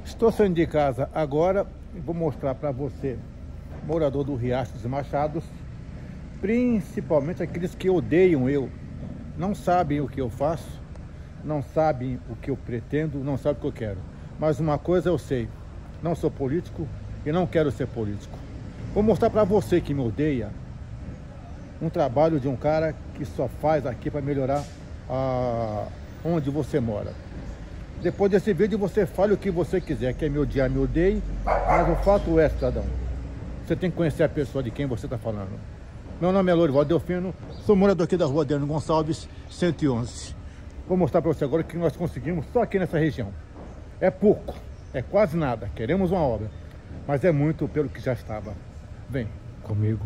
Estou saindo de casa agora e vou mostrar para você, morador do Riacho dos Machados, principalmente aqueles que odeiam eu, não sabem o que eu faço, não sabem o que eu pretendo, não sabem o que eu quero. Mas uma coisa eu sei, não sou político e não quero ser político. Vou mostrar para você que me odeia um trabalho de um cara que só faz aqui para melhorar onde você mora. Depois desse vídeo você fale o que você quiser, quer me odiar, me odeie, mas o fato é, cidadão, você tem que conhecer a pessoa de quem você está falando. Meu nome é Lorivaldo Delfino, sou morador aqui da rua Adriano Gonçalves, 111. Vou mostrar para você agora o que nós conseguimos só aqui nessa região. É pouco, é quase nada, queremos uma obra, mas é muito pelo que já estava. Vem comigo.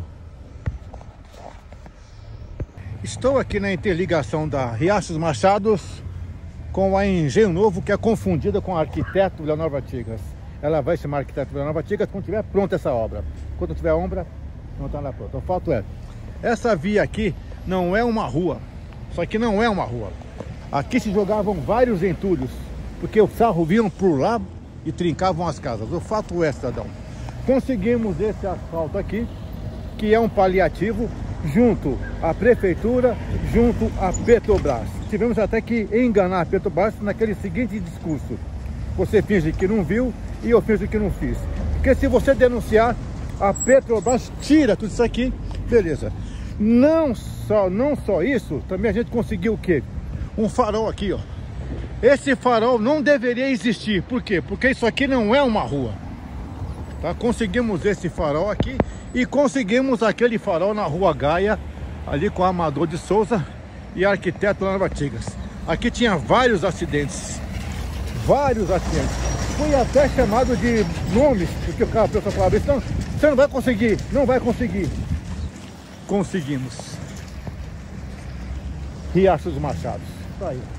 Estou aqui na interligação da Riacho dos Machados com a Engenho Novo, que é confundida com a Arquiteto Leonor Vartigas. Ela vai chamar Arquiteto Leonor Vartigas quando tiver pronta essa obra. Quando tiver obra, não está lá pronta. O fato é, essa via aqui não é uma rua. Isso aqui não é uma rua. Aqui se jogavam vários entulhos, porque os carros vinham por lá e trincavam as casas. O fato é, cidadão, conseguimos esse asfalto aqui, que é um paliativo, junto à prefeitura, junto à Petrobras. Tivemos até que enganar a Petrobras naquele seguinte discurso: você finge que não viu e eu finge que não fiz. Porque se você denunciar, a Petrobras tira tudo isso aqui, beleza. Não só isso, também a gente conseguiu o quê? Um farol aqui, ó. Esse farol não deveria existir. Por quê? Porque isso aqui não é uma rua. Tá? Conseguimos esse farol aqui e conseguimos aquele farol na Rua Gaia, ali com a Amador de Souza e a Arquiteto Leonor Vartigas. Aqui tinha vários acidentes. Vários acidentes. Fui até chamado de nomes, porque o cara falava isso, não, você não vai conseguir, não vai conseguir. Conseguimos. Riacho dos Machados. Tá aí.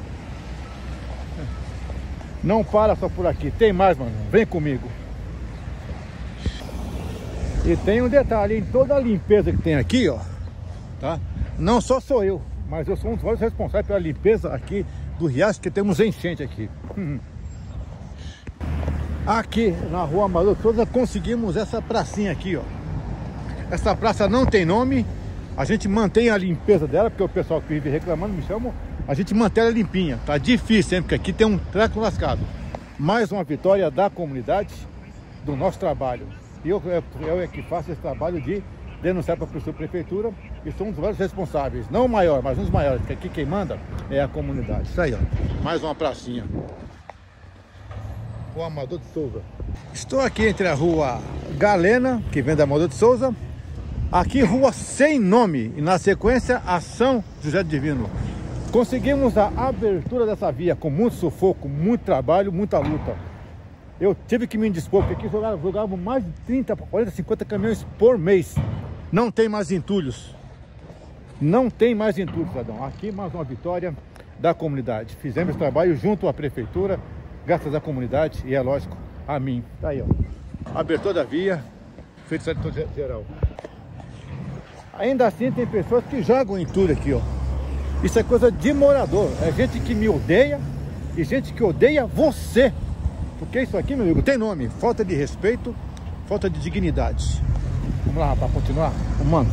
Não para só por aqui, tem mais, mano. Vem comigo. E tem um detalhe, em toda a limpeza que tem aqui, ó, tá? Não só sou eu, mas eu sou um dos vários responsáveis pela limpeza aqui do riacho, que temos enchente aqui. Aqui na Rua Amador de Souza conseguimos essa pracinha aqui, ó. Essa praça não tem nome, a gente mantém a limpeza dela, porque o pessoal que vive reclamando me chama, a gente mantém ela limpinha. Tá difícil, hein? Porque aqui tem um treco lascado. Mais uma vitória da comunidade, do nosso trabalho. E eu é que faço esse trabalho de denunciar para a prefeitura e sou um dos vários responsáveis. Não o maior, mas um dos maiores, porque aqui quem manda é a comunidade. Isso aí, ó. Mais uma pracinha. O Amador de Souza. Estou aqui entre a Rua Galena, que vem da Amador de Souza. Aqui, rua sem nome. E na sequência, a São José do Divino. Conseguimos a abertura dessa via com muito sufoco, muito trabalho, muita luta. Eu tive que me indispor, porque aqui jogavam mais de 30, 40, 50 caminhões por mês. Não tem mais entulhos. Não tem mais entulhos, cidadão. Aqui mais uma vitória da comunidade. Fizemos esse trabalho junto à prefeitura, graças à comunidade e, é lógico, a mim. Tá aí, ó. Abertura da via, feito setor geral. Ainda assim tem pessoas que jogam entulho aqui, ó. Isso é coisa de morador. É gente que me odeia e gente que odeia você. Porque isso aqui, meu amigo, tem nome. Falta de respeito, falta de dignidade. Vamos lá, rapaz, continuar. Mano,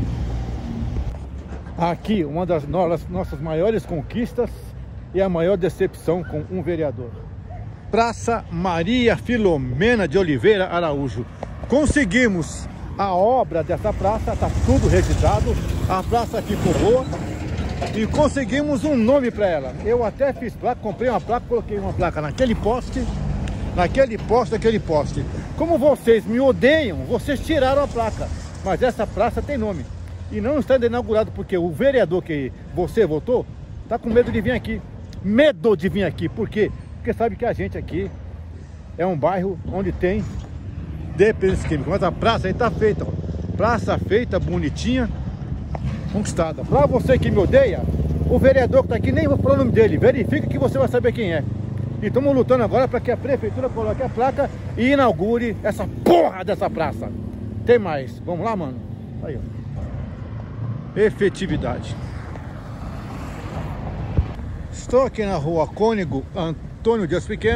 aqui, uma das nossas maiores conquistas e a maior decepção com um vereador. Praça Maria Filomena de Oliveira Araújo. Conseguimos a obra dessa praça, tá tudo registrado. A praça ficou boa e conseguimos um nome para ela. Eu até fiz placa, comprei uma placa, coloquei uma placa naquele poste, naquele poste. Como vocês me odeiam, vocês tiraram a placa. Mas essa praça tem nome. E não está inaugurado porque o vereador que você votou está com medo de vir aqui. Medo de vir aqui. Por quê? Porque sabe que a gente aqui é um bairro onde tem dependência química. Mas a praça aí está feita, ó. Praça feita, bonitinha, conquistada. Para você que me odeia, o vereador que está aqui, nem vou falar o nome dele. Verifica que você vai saber quem é. E estamos lutando agora para que a prefeitura coloque a placa e inaugure essa porra dessa praça. Tem mais. Vamos lá, mano? Aí, ó. Efetividade. Estou aqui na Rua Cônego Antônio Dias Pequeno,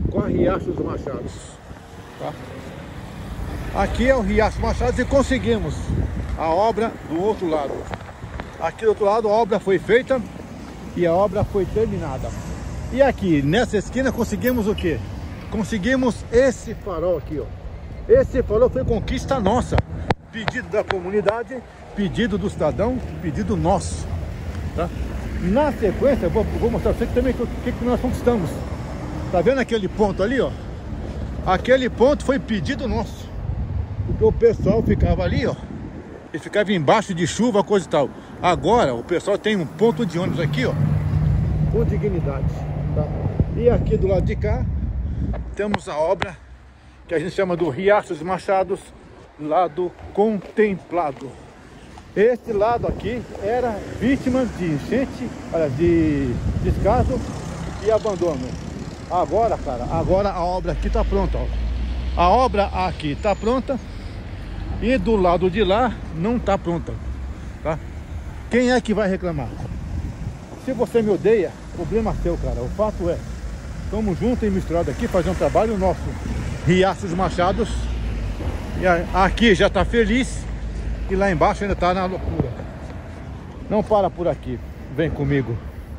com a Riacho dos Machados, tá? Aqui é o Riacho dos Machados e conseguimos a obra do outro lado. Aqui do outro lado a obra foi feita e a obra foi terminada. E aqui nessa esquina conseguimos o que? Conseguimos esse farol aqui, ó. Esse farol foi conquista nossa, pedido da comunidade, pedido do cidadão, pedido nosso, tá? Na sequência eu vou mostrar pra você também o que nós conquistamos. Tá vendo aquele ponto ali, ó? Aquele ponto foi pedido nosso, porque o pessoal ficava ali, ó, e ficava embaixo de chuva, coisa e tal. Agora o pessoal tem um ponto de ônibus aqui, ó, com dignidade, tá? E aqui do lado de cá temos a obra que a gente chama do Riacho dos Machados, lado contemplado. Este lado aqui era vítima de enchente, de descaso e abandono. Agora, cara, agora a obra aqui tá pronta, ó. A obra aqui tá pronta e do lado de lá não tá pronta, tá? Quem é que vai reclamar? Se você me odeia, problema seu, cara. O fato é, estamos juntos e misturados aqui, fazendo um trabalho nosso. Riacho dos Machados. E aqui já tá feliz e lá embaixo ainda tá na loucura. Não para por aqui, vem comigo.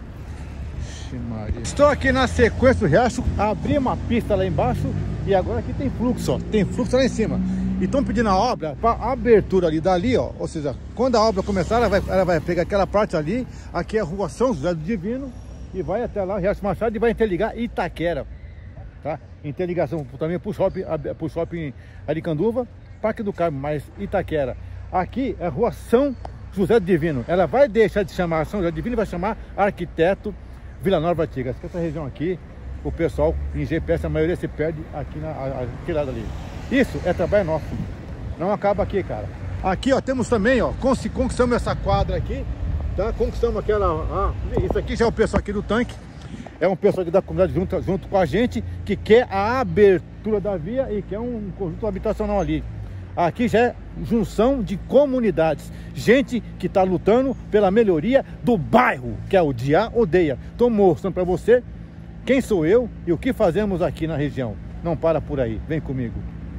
Estou aqui na sequência do riacho, abri uma pista lá embaixo e agora aqui tem fluxo, ó. Tem fluxo lá em cima. E estão pedindo a obra para abertura ali dali, ó. Ou seja, quando a obra começar, ela vai pegar aquela parte ali. Aqui é a rua São José do Divino e vai até lá, Riacho Machado, e vai interligar Itaquera, tá? Interligação também pro shopping Aricanduva, Parque do Carmo, mas Itaquera. Aqui é a rua São José do Divino. Ela vai deixar de chamar São José do Divino e vai chamar Arquiteto Vila Nova Artigas. Essa região aqui, o pessoal em GPS, a maioria se perde aqui naquele lado ali. Isso é trabalho nosso. Não acaba aqui, cara. Aqui, ó, temos também, ó, conquistamos essa quadra aqui, tá? Conquistamos aquela... isso aqui já é o pessoal aqui do tanque. É um pessoal aqui da comunidade junto com a gente, que quer a abertura da via e quer um conjunto habitacional ali. Aqui já é junção de comunidades, gente que está lutando pela melhoria do bairro, que é o Dia Odeia. Estou mostrando para você quem sou eu e o que fazemos aqui na região. Não para por aí, vem comigo.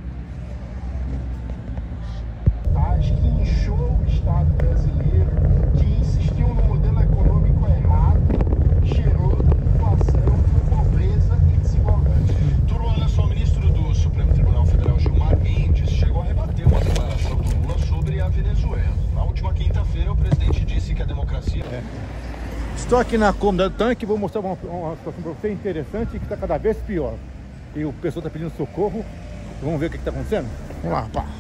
Que inchou o Estado brasileiro, que insistiu no modelo econômico errado, gerou inflação, pobreza e desigualdade. Turma, olha só, o ministro do Supremo Tribunal Federal, Gilmar Mendes, chegou a rebater uma declaração do Lula sobre a Venezuela. Na última quinta-feira, o presidente disse que a democracia... Estou aqui na comunidade do tanque, vou mostrar uma situação para você interessante que está cada vez pior. E o pessoal está pedindo socorro. Vamos ver o que está acontecendo? Vamos lá, pá.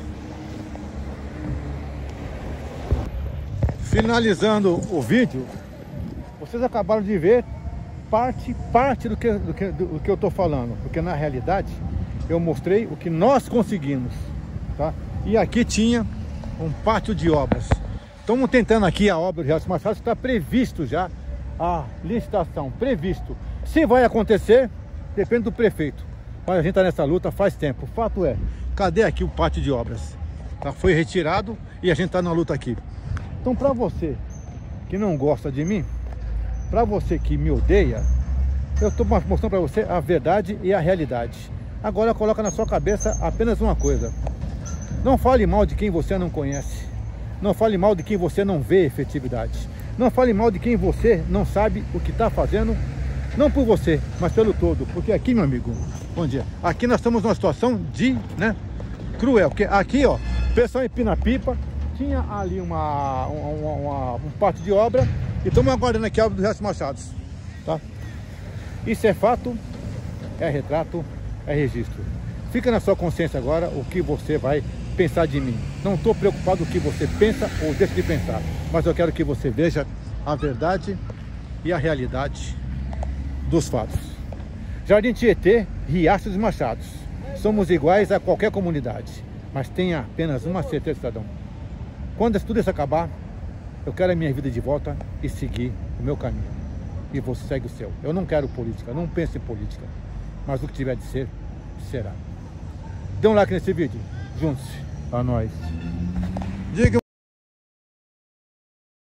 Finalizando o vídeo, vocês acabaram de ver parte do que eu estou falando, porque na realidade eu mostrei o que nós conseguimos, tá? E aqui tinha um pátio de obras. Estamos tentando aqui a obra do Riacho Machado, está previsto já a licitação, previsto. Se vai acontecer, depende do prefeito. Mas a gente está nessa luta faz tempo. O fato é, cadê aqui o pátio de obras? Tá? Foi retirado e a gente está na luta aqui. Então, para você que não gosta de mim, para você que me odeia, eu estou mostrando para você a verdade e a realidade. Agora coloca na sua cabeça apenas uma coisa: não fale mal de quem você não conhece, não fale mal de quem você não vê efetividade, não fale mal de quem você não sabe o que está fazendo, não por você, mas pelo todo. Porque aqui, meu amigo, bom dia, aqui nós estamos numa situação de, cruel, porque aqui, ó, o pessoal empina pipa. Tinha ali um pátio de obra e estamos aguardando aqui a obra do Riacho Machados, tá? Isso é fato, é retrato, é registro. Fica na sua consciência agora o que você vai pensar de mim. Não estou preocupado com o que você pensa ou deixa de pensar, mas eu quero que você veja a verdade e a realidade dos fatos. Jardim Tietê, Riacho dos Machados. Somos iguais a qualquer comunidade, mas tenha apenas uma certeza, cidadão. Quando tudo isso acabar, eu quero a minha vida de volta e seguir o meu caminho. E você segue o seu. Eu não quero política, não penso em política. Mas o que tiver de ser, será. Dê um like nesse vídeo. Junte-se a nós. Diga